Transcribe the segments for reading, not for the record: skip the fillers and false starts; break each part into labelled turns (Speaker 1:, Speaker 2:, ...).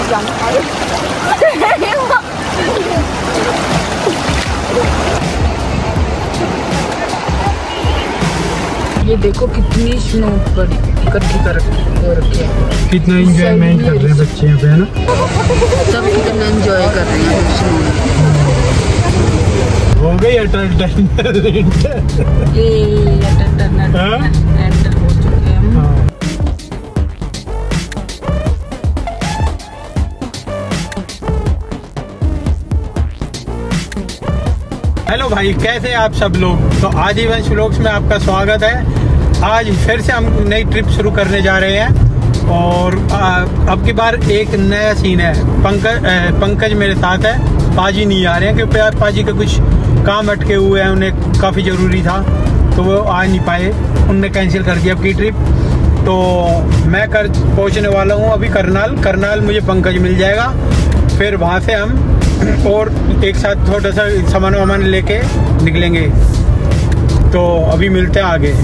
Speaker 1: ये देखो कितनी स्नो बड़ी इकट्ठी कर रखी है।
Speaker 2: कितना एंजॉयमेंट कर रहे हैं बच्चे यहाँ पे, है ना?
Speaker 1: सब कितना एंजॉय कर रहे हैं स्नो में।
Speaker 2: हो गई अटल टनल
Speaker 1: ये अटल टनल एंटर हो चुके हैं हम।
Speaker 2: हेलो भाई, कैसे हैं आप सब लोग? तो आजीवन व्लॉग्स में आपका स्वागत है। आज फिर से हम नई ट्रिप शुरू करने जा रहे हैं और अब की बार एक नया सीन है। पंकज मेरे साथ है, पाजी नहीं आ रहे हैं क्योंकि पाजी के कुछ काम अटके हुए हैं, उन्हें काफ़ी ज़रूरी था तो वो आ नहीं पाए, उनने कैंसिल कर दिया अपनी ट्रिप। तो मैं पहुंचने वाला हूं अभी करनाल मुझे पंकज मिल जाएगा, फिर वहां से हम और एक साथ थोड़ा सा सामान वामान लेके निकलेंगे। तो अभी मिलते हैं आगे।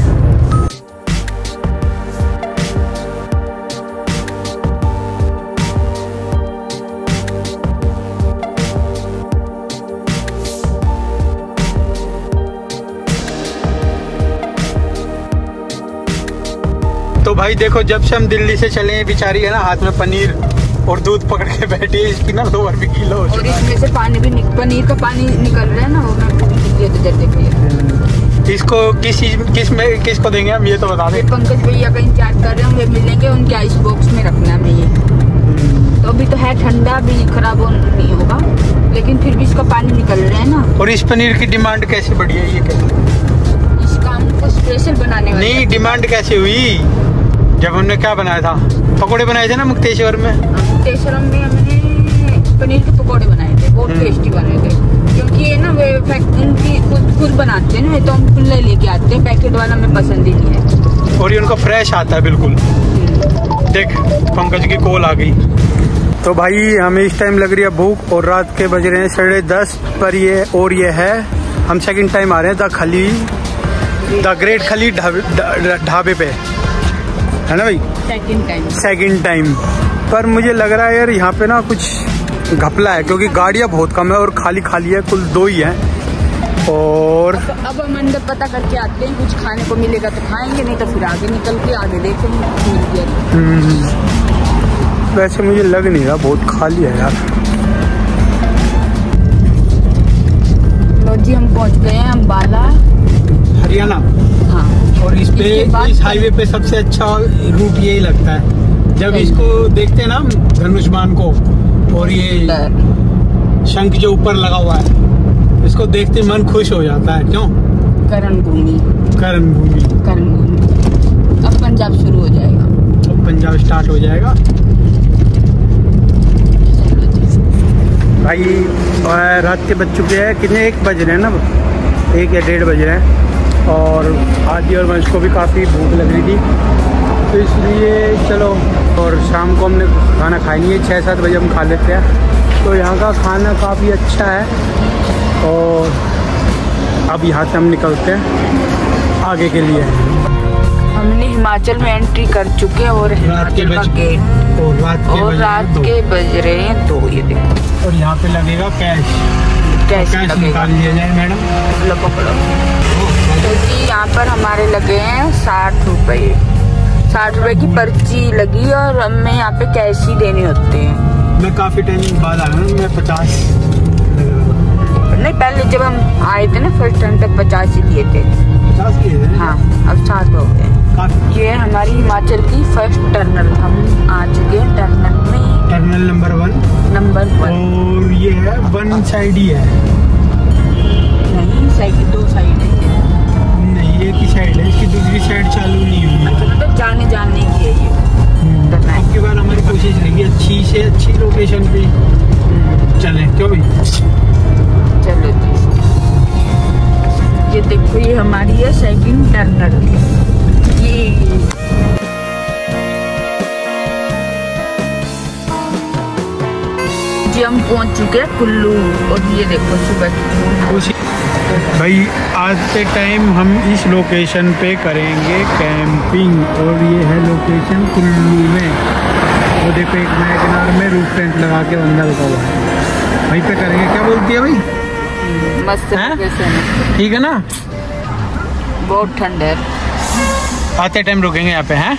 Speaker 2: तो भाई देखो, जब से हम दिल्ली से चले हैं, बेचारी है ना हाथ में पनीर और दूध पकड़ के बैठी है, इसकी ना 2 रुपए किलो हो
Speaker 1: और इसमें से पानी भी पनीर का पानी निकल रहा है ना, वो मैं
Speaker 2: इसको किसको देंगे हम, ये तो बता दें।
Speaker 1: पंकज भैया का इंतजार कर रहे हैं, वे मिलेंगे, उनके आइस बॉक्स में रखना है ये। तो अभी तो है ठंडा, भी खराब नहीं होगा, लेकिन फिर भी इसका पानी निकल रहा है ना।
Speaker 2: और इस पनीर की डिमांड कैसे बढ़ी है, ये कैसे?
Speaker 1: इसका हमको स्पेशल बनाने वाले।
Speaker 2: नहीं, डिमांड कैसे हुई? जब हमने क्या बनाया था, पकोड़े बनाए थे ना मुक्तेश्वर में।
Speaker 1: मुक्तेश्वर में हमने पनीर के पकोड़े बनाए थे, बहुत टेस्टी बने थे। क्योंकि ये ना वे उनकी खुद बनाते हैं ना, तो हम खुले लेके आते हैं, पैकेट वाला हमें पसंद ही नहीं है।
Speaker 2: और ये उनका फ्रेश आता है बिल्कुल। देख, पंकज की कॉल आ गई। तो भाई हमें इस टाइम लग रही है भूख और रात के बज रहे हैं 10:30 पर ये। और ये है, हम सेकंड टाइम आ रहे हैं द ग्रेट खली ढाबे पे, है ना भाई? सेकंड टाइम पर मुझे लग रहा है यार यहाँ पे ना कुछ घपला है, क्योंकि गाड़ियाँ बहुत कम है और खाली है, कुल 2 ही है। और
Speaker 1: अब हम अंदर पता करके आते हैं, कुछ खाने को मिलेगा तो खाएंगे, नहीं तो फिर आगे निकल के आगे देखेंगे।
Speaker 2: वैसे मुझे लग नहीं रहा, बहुत खाली है यार।
Speaker 1: लो जी, हम पहुँच गए हैं अम्बाला,
Speaker 2: हरियाणा।
Speaker 1: हाँ।
Speaker 2: और इस हाईवे पे सबसे अच्छा रूट यही लगता है, जब इसको देखते हैं ना धनुष्मान को, और ये शंख जो ऊपर लगा हुआ है, इसको देखते मन खुश हो जाता है। क्यों?
Speaker 1: करण भूमि। अब पंजाब शुरू हो जाएगा,
Speaker 2: अब पंजाब स्टार्ट हो जाएगा भाई। रात के बज चुके हैं, कितने 1 बज रहे हैं ना, 1 या 1:30 बज रहे हैं। और आदि और वंश को भी काफ़ी भूख लग रही थी, तो इसलिए चलो। और शाम को हमने खाना खाई नहीं है, 6-7 बजे हम खा लेते हैं। तो यहाँ का खाना काफ़ी अच्छा है। और अब यहाँ से हम निकलते हैं आगे के लिए।
Speaker 1: हमने हिमाचल में एंट्री कर चुके हैं और हिमाचल का गेट, और रात के बज रहे हैं 2। ये देखो,
Speaker 2: और यहाँ पे लगेगा कैश निकाल लिया जाए मैडम।
Speaker 1: पकड़ो। तो जी यहाँ पर हमारे लगे हैं 60 रुपये। 60 रुपये की पर्ची लगी, और हमें यहाँ पे कैश ही देने होते हैं।
Speaker 2: मैं काफी टाइम बाद आया हूँ, मैं 50
Speaker 1: नहीं, पहले जब हम आए थे ना फर्स्ट टाइम तक 50 ही लिए थे।
Speaker 2: 50 लिए थे?
Speaker 1: हाँ, अब 60 हो गए। ये हमारी हिमाचल की फर्स्ट टर्नल, हम आ चुके हैं टर्नल में,
Speaker 2: टर्नल नंबर 1। और ये है 1 साइड ही है,
Speaker 1: नहीं 2 साइड है।
Speaker 2: नहीं, एक ही साइड है, इसकी दूसरी साइड चालू नहीं हुई है।
Speaker 1: तो जाने की है ये।
Speaker 2: अब की बार हमारी कोशिश रहेगी अच्छी से अच्छी लोकेशन पे चलें। क्यों भाई?
Speaker 1: चलो जी, ये देखो, ये हमारी है सेकंड टर्नल। ये जी हम पहुंच चुके हैं कुल्लू। और ये देखो सुबह
Speaker 2: भाई आज के टाइम हम इस लोकेशन पे करेंगे कैंपिंग और ये है लोकेशन कुल्लू में। वो देखो एक नया किनारे में रूफ टेंट लगा के बंदा रुका हुआ है, वहीं पे करेंगे। क्या बोलती है भाई?
Speaker 1: मस्त
Speaker 2: ठीक है ना?
Speaker 1: बहुत ठंड है।
Speaker 2: आते टाइम रुकेंगे यहाँ पे हैं।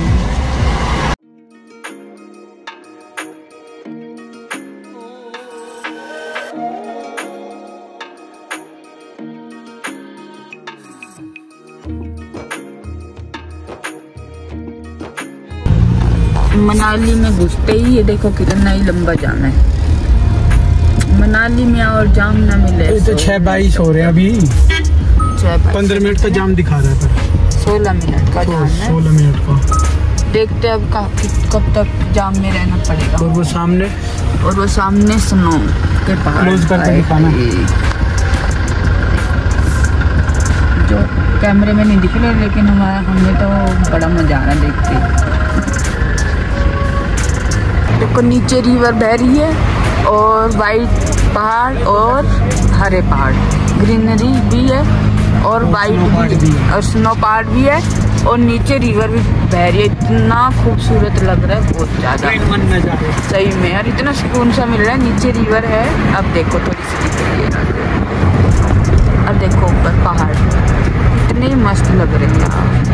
Speaker 1: मनाली में घुसते ही ये देखो कितना ही लंबा जाम है। मनाली में और जाम ना मिले
Speaker 2: तो 6:22 हो रहे हैं अभी। 15 मिनट का जाम दिखा रहा है पर
Speaker 1: 16 मिनट का जाम है।
Speaker 2: 16 मिनट का।
Speaker 1: देखते अब कब तक जाम में रहना पड़ेगा।
Speaker 2: और वो सामने स्नो के पहाड़
Speaker 1: क्लोज करके दिखाना, जो कैमरे में नहीं दिख रहे, लेकिन हमें तो बड़ा मजा आ रहा है देख के। देखो नीचे रिवर बह रही है और वाइट पहाड़ और हरे पहाड़, ग्रीनरी भी है और वाइट भी और स्नो पहाड़ भी है और नीचे रिवर भी बह रही है। इतना खूबसूरत लग रहा है, बहुत ज्यादा सही में यार, इतना सुकून सा मिल रहा है। नीचे रिवर है, अब देखो थोड़ी सी दिख रही है, अब देखो ऊपर पहाड़ इतने मस्त लग रहे हैं यार।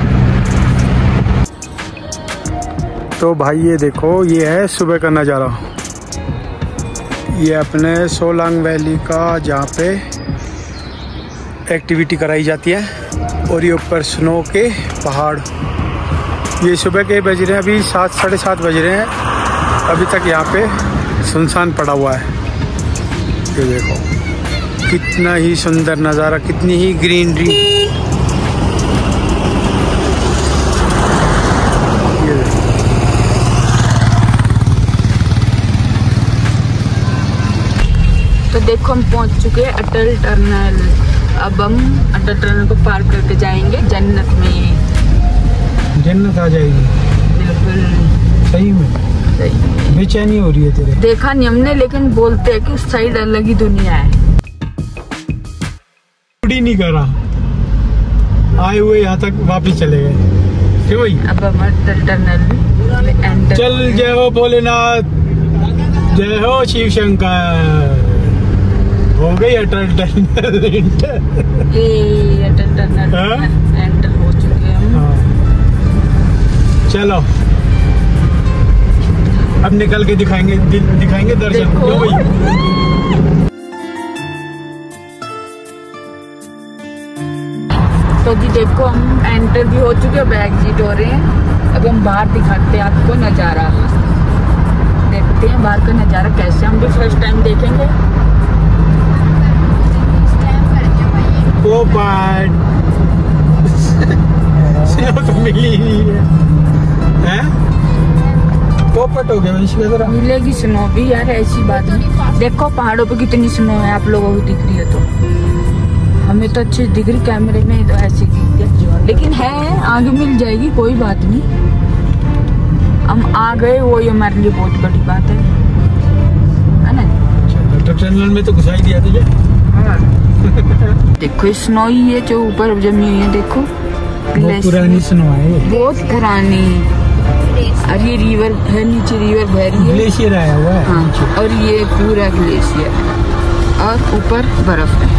Speaker 2: तो भाई ये देखो, ये है सुबह का नज़ारा। ये अपने सोलांग वैली का जहाँ पे एक्टिविटी कराई जाती है और ये ऊपर स्नो के पहाड़। ये सुबह के बज रहे हैं, अभी 7 साढ़े 7 बज रहे हैं, अभी तक यहाँ पे सुनसान पड़ा हुआ है। ये देखो कितना ही सुंदर नज़ारा, कितनी ही ग्रीनरी।
Speaker 1: तो देखो हम पहुंच चुके हैं अटल टनल। अब हम अटल टनल को पार करके जाएंगे जन्नत में।
Speaker 2: जन्नत आ जाएगी
Speaker 1: बिल्कुल
Speaker 2: सही में। बेचैनी हो रही है तेरे?
Speaker 1: देखा नहीं हमने, लेकिन बोलते हैं कि उस साइड अलग ही दुनिया है।
Speaker 2: नहीं करा, आए हुए यहाँ तक वापिस चले गए। क्यों भाई?
Speaker 1: अब हम अटल टनल में एंटर।
Speaker 2: चल, जय हो भोलेनाथ, जय हो शिव शंकर। हो गई Atal tunnel enter.
Speaker 1: Atal tunnel enter हो चुके हैं हम।
Speaker 2: चलो अब निकल के दिखाएंगे दर्शन। क्यों भाई?
Speaker 1: तो जी देखो हम एंटर भी हो चुके हैं, बैग एग्जिट हो रहे हैं। अब हम बाहर दिखाते हैं आपको नज़ारा, देखते हैं बाहर का नज़ारा कैसे। हम भी फर्स्ट टाइम देखेंगे।
Speaker 2: स्नो तो मिली ही नहीं है। पोपट हो गया।
Speaker 1: मिलेगी स्नो भी यार, ऐसी बात नहीं। देखो पहाड़ों पे कितनी स्नो है, आप लोगों को दिख रही है तो हमें तो अच्छी दिख रही कैमरे में, तो ऐसी दिखती है, लेकिन है आगे मिल जाएगी, कोई बात नहीं। हम आ गए, वो हमारे लिए बहुत बड़ी बात है ना।
Speaker 2: टनल में तो घुसाई दिया तुझे।
Speaker 1: देखो स्नो ही है जो ऊपर जमी हुई है, देखो
Speaker 2: बहुत पुरानी स्नो है,
Speaker 1: बहुत पुरानी। और ये रिवर है, नीचे रिवर बह रही है,
Speaker 2: ग्लेशियर आया हुआ है।
Speaker 1: हाँ, और ये पूरा ग्लेशियर और ऊपर बर्फ है।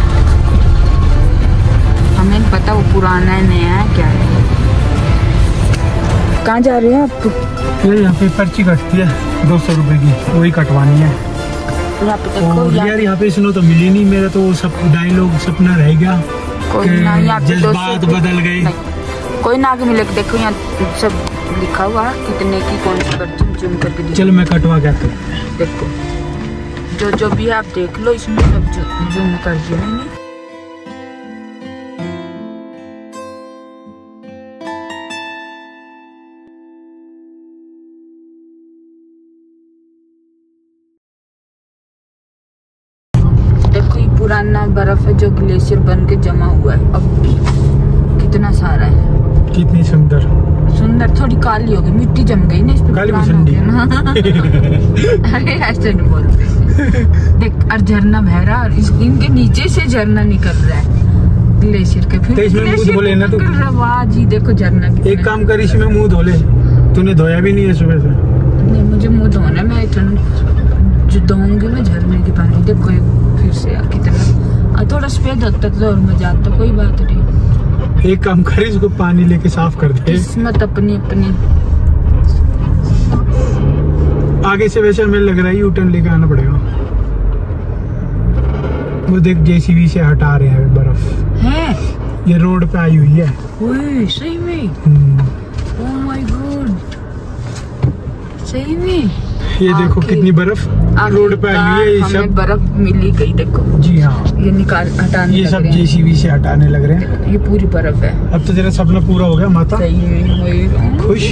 Speaker 1: हमें पता वो पुराना है नया है क्या है। कहाँ जा रहे हैं आप?
Speaker 2: यहाँ पे पर्ची कटती है 200 रुपए की, वही कटवानी है।
Speaker 1: यहाँ पे देखो
Speaker 2: यार, यहाँ पे स्नो तो मिली नहीं। मेरा तो सब डायलॉग सपना रह गया, जज्बात बदल गए।
Speaker 1: कोई ना आगे मिले। देखो यहाँ सब लिखा हुआ कितने की कौन सी पर्ची, जूम करके
Speaker 2: चलो मैं कटवा के
Speaker 1: देखो जो भी आप देख लो, इसमें सब जूम कर दिया मैंने। पुराना बर्फ है जो ग्लेशियर बन के जमा हुआ है, अब भी कितना सारा है।
Speaker 2: कितनी सुंदर।
Speaker 1: थोड़ी काली हो गई, मिट्टी जम गई ना इस पे।
Speaker 2: काली भी सुंदर।
Speaker 1: अरे ऐसे नहीं बोलते। देख और झरना बह रहा और इनके नीचे से झरना निकल रहा है ग्लेशियर के। फिर
Speaker 2: तो इसमें मुंह धो लेना तू।
Speaker 1: वाह जी देखो झरना।
Speaker 2: एक काम कर, इसमें मुंह धो ले, तूने धोया भी नहीं है सुबह से।
Speaker 1: नहीं मुझे मुंह धोना, मैं जो धोऊंगी मैं झरने की पानी। देखो फिर से यार कितना थोड़ा सफेद होता तो और मजा आता, कोई बात नहीं।
Speaker 2: एक काम कर, इसको पानी लेके साफ कर दे।
Speaker 1: किस्मत अपनी अपनी।
Speaker 2: आगे से वैसे हमें लग रहा है यू टर्न लेके आना पड़ेगा। वो देख जेसीबी से हटा रहे हैं बर्फ
Speaker 1: है,
Speaker 2: ये रोड पे आई हुई है।
Speaker 1: ओए सही में, ओह माय गॉड सही में।
Speaker 2: ये देखो कितनी बर्फ रोड पे आई हुई है। ये सब
Speaker 1: बर्फ मिली गई देखो।
Speaker 2: जी हाँ,
Speaker 1: ये निकाल हटाने
Speaker 2: ये सब जेसीबी से हटाने लग रहे हैं।
Speaker 1: ये पूरी बर्फ है।
Speaker 2: अब तो तेरा सपना पूरा हो गया माता।
Speaker 1: सही में
Speaker 2: खुश।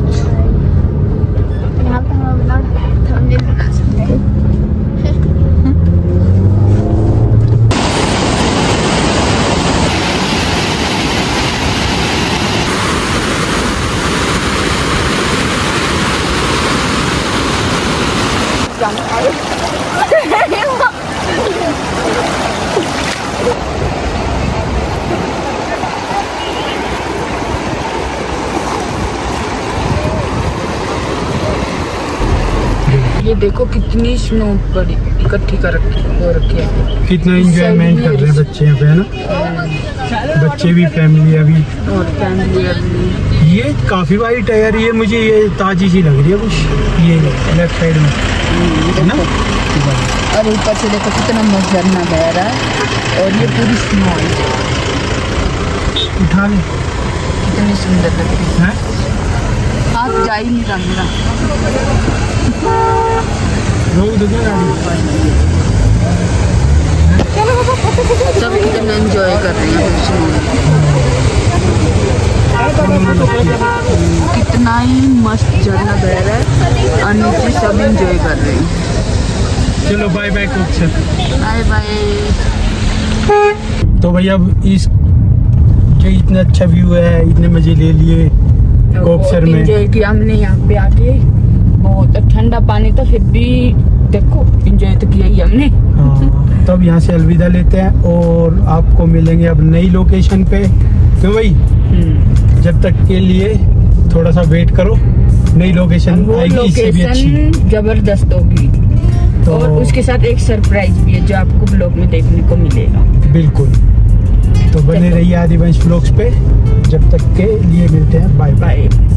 Speaker 1: ये देखो कितनी स्नो पड़ी इकट्ठी कर रखी है।
Speaker 2: कितना एंजॉयमेंट कर रहे हैं बच्चे यहाँ पे, है ना। बच्चे भी, फैमिली अभी
Speaker 1: और फैमिली अभी।
Speaker 2: ये काफी वाइट है यार, ये मुझे ये ताजी सी लग रही है कुछ, ये लेफ्ट साइड में, है ना।
Speaker 1: और ऊपर से देखो कितना मस्त झरना बह रहा है और ये पूरी स्नो है।
Speaker 2: उठा ले,
Speaker 1: कितनी सुंदर लग रही
Speaker 2: है।
Speaker 1: हाथ जा ही नहीं रहा मेरा। सब कितना एंजॉय कर रही हैं कितना ही मस्त झरना बह रहा है और नीचे सब एंजॉय कर रहे हैं।
Speaker 2: चलो bye bye Koksar,
Speaker 1: bye bye.
Speaker 2: तो भैया अब इस जो इतना अच्छा व्यू है, इतने मजे ले लिए कोक्सर में।
Speaker 1: एंजॉय किया हमने यहाँ पे आके, बहुत ठंडा पानी था फिर भी देखो एंजॉय तो किया ही हमने।
Speaker 2: हाँ, तो अब यहाँ से अलविदा लेते हैं और आपको मिलेंगे अब नई लोकेशन पे। क्यों भाई, जब तक के लिए थोड़ा सा वेट करो, नई लोकेशन आएगी इससे भी अच्छी,
Speaker 1: जबरदस्त होगी। तो और उसके साथ एक सरप्राइज भी है जो आपको ब्लॉग में देखने को मिलेगा।
Speaker 2: बिल्कुल, तो बने रहिए आदिवंश व्लॉग्स पे। जब तक के लिए मिलते हैं, बाय बाय।